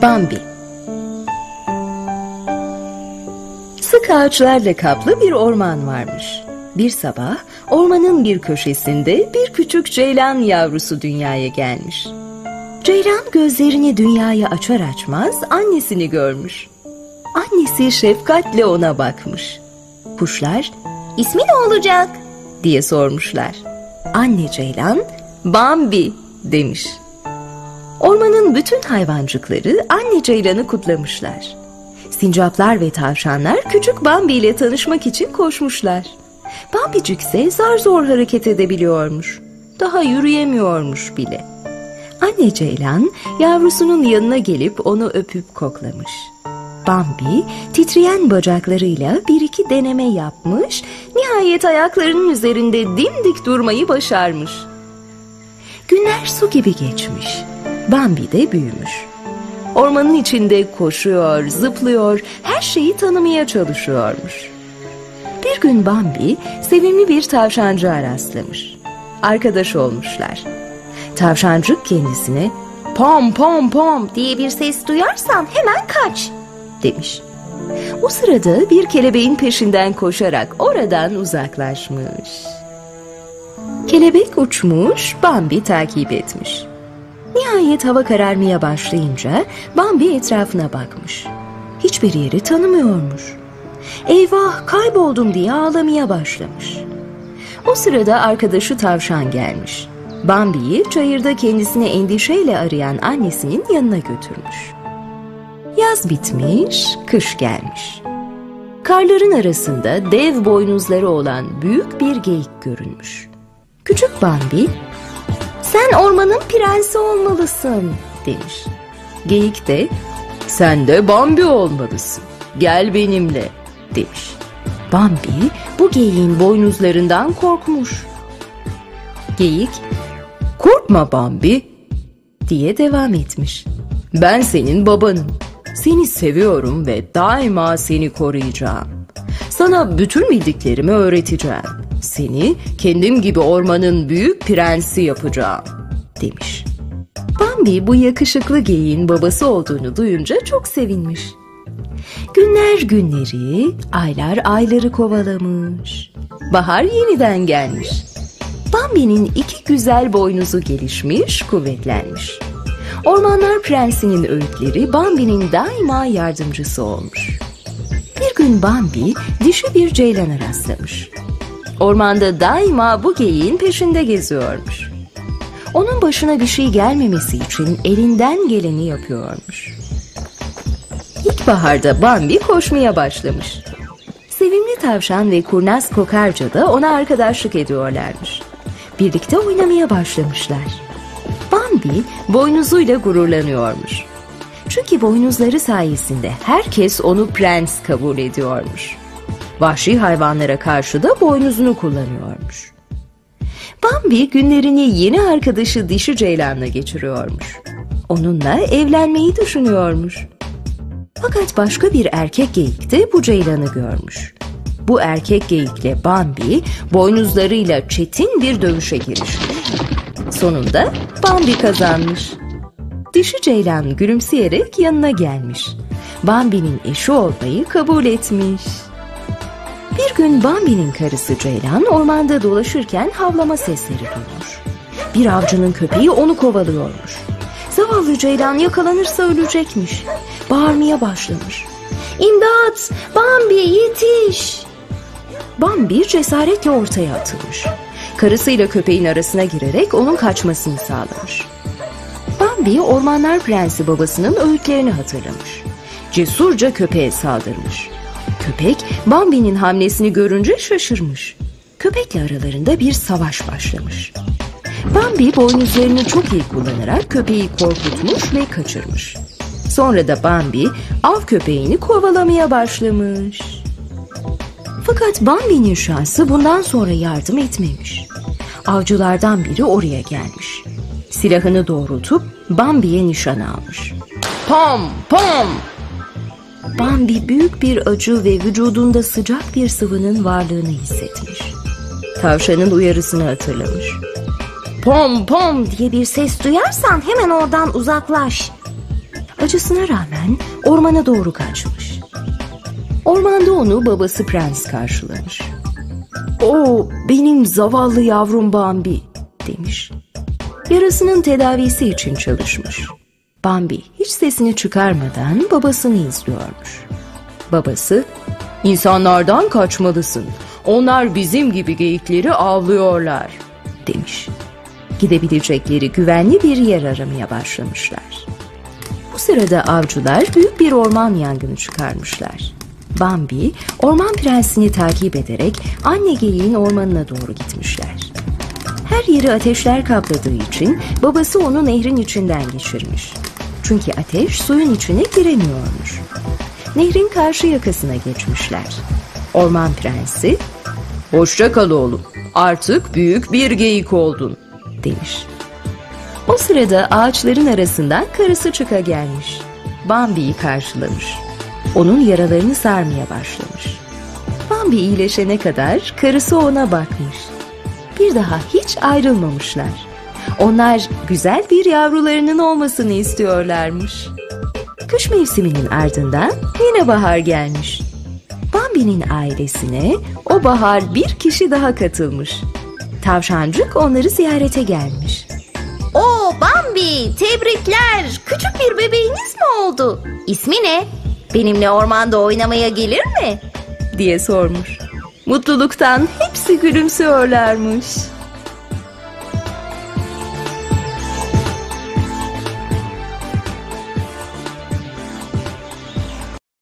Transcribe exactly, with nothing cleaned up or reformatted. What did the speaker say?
Bambi. Sık ağaçlarla kaplı bir orman varmış. Bir sabah ormanın bir köşesinde bir küçük ceylan yavrusu dünyaya gelmiş. Ceylan gözlerini dünyaya açar açmaz annesini görmüş. Annesi şefkatle ona bakmış. Kuşlar, "İsmi ne olacak?" diye sormuşlar. Anne ceylan, "Bambi" demiş. Ormanın bütün hayvancıkları anne ceylanı kutlamışlar. Sincaplar ve tavşanlar küçük Bambi ile tanışmak için koşmuşlar. Bambicik ise zar zor hareket edebiliyormuş. Daha yürüyemiyormuş bile. Anne ceylan yavrusunun yanına gelip onu öpüp koklamış. Bambi titreyen bacaklarıyla bir iki deneme yapmış, nihayet ayaklarının üzerinde dimdik durmayı başarmış. Günler su gibi geçmiş. Bambi de büyümüş. Ormanın içinde koşuyor, zıplıyor, her şeyi tanımaya çalışıyormuş. Bir gün Bambi sevimli bir tavşancığa rastlamış. Arkadaş olmuşlar. Tavşancık kendisine "Pom pom pom" diye bir ses duyarsan hemen kaç demiş. O sırada bir kelebeğin peşinden koşarak oradan uzaklaşmış. Kelebek uçmuş, Bambi takip etmiş. Nihayet hava kararmaya başlayınca Bambi etrafına bakmış. Hiçbir yeri tanımıyormuş. Eyvah, kayboldum diye ağlamaya başlamış. O sırada arkadaşı tavşan gelmiş. Bambi'yi çayırda kendisine endişeyle arayan annesinin yanına götürmüş. Yaz bitmiş, kış gelmiş. Karların arasında dev boynuzları olan büyük bir geyik görünmüş. Küçük Bambi, "Sen ormanın prensi olmalısın" demiş. Geyik de, "Sen de Bambi olmalısın. Gel benimle" demiş. Bambi bu geyiğin boynuzlarından korkmuş. Geyik, "Korkma Bambi" diye devam etmiş. "Ben senin babanım. Seni seviyorum ve daima seni koruyacağım. Sana bütün bildiklerimi öğreteceğim. Seni kendim gibi ormanın büyük prensi yapacağım" demiş. Bambi bu yakışıklı geyiğin babası olduğunu duyunca çok sevinmiş. Günler günleri, aylar ayları kovalamış. Bahar yeniden gelmiş. Bambi'nin iki güzel boynuzu gelişmiş, kuvvetlenmiş. Ormanlar Prensi'nin öğütleri Bambi'nin daima yardımcısı olmuş. Bir gün Bambi dişi bir ceylana rastlamış. Ormanda daima bu geyiğin peşinde geziyormuş. Onun başına bir şey gelmemesi için elinden geleni yapıyormuş. İlkbaharda Bambi koşmaya başlamış. Sevimli tavşan ve kurnaz kokarca da ona arkadaşlık ediyorlarmış. Birlikte oynamaya başlamışlar. Bambi boynuzuyla gururlanıyormuş. Çünkü boynuzları sayesinde herkes onu prens kabul ediyormuş. Vahşi hayvanlara karşı da boynuzunu kullanıyormuş. Bambi günlerini yeni arkadaşı dişi ceylanla geçiriyormuş. Onunla evlenmeyi düşünüyormuş. Fakat başka bir erkek geyik de bu ceylanı görmüş. Bu erkek geyikle Bambi boynuzlarıyla çetin bir dövüşe girişmiş. Sonunda Bambi kazanmış. Dişi ceylan gülümseyerek yanına gelmiş. Bambi'nin eşi olmayı kabul etmiş. Bir gün Bambi'nin karısı ceylan ormanda dolaşırken havlama sesleri duymuş. Bir avcının köpeği onu kovalıyormuş. Zavallı ceylan yakalanırsa ölecekmiş. Bağırmaya başlamış. "İmdat! Bambi yetiş!" Bambi cesaretle ortaya atılmış. Karısıyla köpeğin arasına girerek onun kaçmasını sağlamış. Bambi Ormanlar Prensi babasının öğütlerini hatırlamış. Cesurca köpeğe saldırmış. Köpek Bambi'nin hamlesini görünce şaşırmış. Köpekle aralarında bir savaş başlamış. Bambi boynuzlarını çok iyi kullanarak köpeği korkutmuş ve kaçırmış. Sonra da Bambi av köpeğini kovalamaya başlamış. Fakat Bambi'nin şansı bundan sonra yardım etmemiş. Avcılardan biri oraya gelmiş. Silahını doğrultup Bambi'ye nişan almış. "Pom pom!" Bambi büyük bir acı ve vücudunda sıcak bir sıvının varlığını hissetmiş. Tavşanın uyarısını hatırlamış. "Pom pom" diye bir ses duyarsan hemen oradan uzaklaş. acısına rağmen ormana doğru kaçmış. Ormanda onu babası Prens karşılamış. "O benim zavallı yavrum Bambi," demiş. Yarasının tedavisi için çalışmış. Bambi hiç sesini çıkarmadan babasını izliyormuş. Babası, "İnsanlardan kaçmalısın. Onlar bizim gibi geyikleri avlıyorlar," demiş. Gidebilecekleri güvenli bir yer aramaya başlamışlar. Bu sırada avcılar büyük bir orman yangını çıkarmışlar. Bambi, orman prensini takip ederek anne geyiğin ormanına doğru gitmişler. Her yeri ateşler kapladığı için babası onu nehrin içinden geçirmiş. Çünkü ateş suyun içine giremiyormuş. Nehrin karşı yakasına geçmişler. Orman prensi, "Hoşça kal oğlum, artık büyük bir geyik oldun," demiş. O sırada ağaçların arasından karısı çıka gelmiş. Bambi'yi karşılamış. Onun yaralarını sarmaya başlamış. Bambi iyileşene kadar karısı ona bakmış. Bir daha hiç ayrılmamışlar. Onlar güzel bir yavrularının olmasını istiyorlarmış. Kış mevsiminin ardından yine bahar gelmiş. Bambi'nin ailesine o bahar bir kişi daha katılmış. Tavşancık onları ziyarete gelmiş. Oo Bambi, tebrikler. Küçük bir bebeğiniz mi oldu? İsmi ne? Benimle ormanda oynamaya gelir mi? diye sormuş. Mutluluktan hepsi gülümsüyorlarmış.